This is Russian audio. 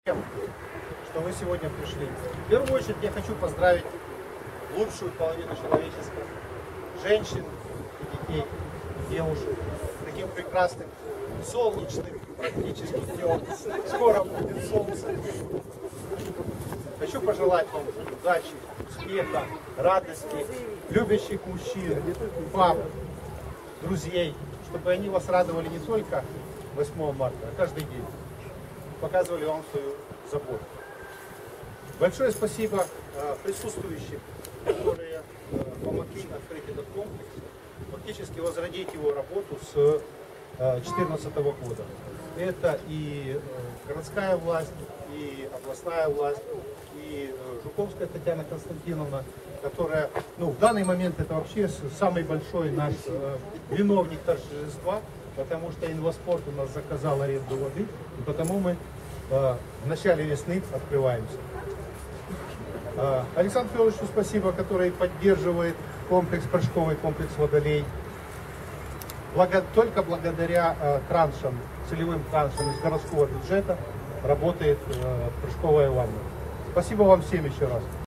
что вы сегодня пришли. В первую очередь я хочу поздравить лучшую половину человечества, женщин и детей, и девушек, таким прекрасным, солнечным практически днем. Скоро будет солнце. Хочу пожелать вам удачи, успеха, радости, любящих мужчин, пап, друзей, чтобы они вас радовали не только 8 марта, а каждый день. Показывали вам свою заботу. Большое спасибо присутствующим, которые помогли открыть этот комплекс, фактически возродить его работу с 2014 года. Это и городская власть, и областная власть, и Жуковская Татьяна Константиновна, которая, в данный момент это вообще самый большой наш виновник торжества, потому что Инваспорт у нас заказал аренду воды, и потому мы в начале весны открываемся. Александру Федоровичу спасибо, который поддерживает прыжковый комплекс «Водолей». Только благодаря траншам, целевым траншам из городского бюджета работает прыжковая ванна. Спасибо вам всем еще раз.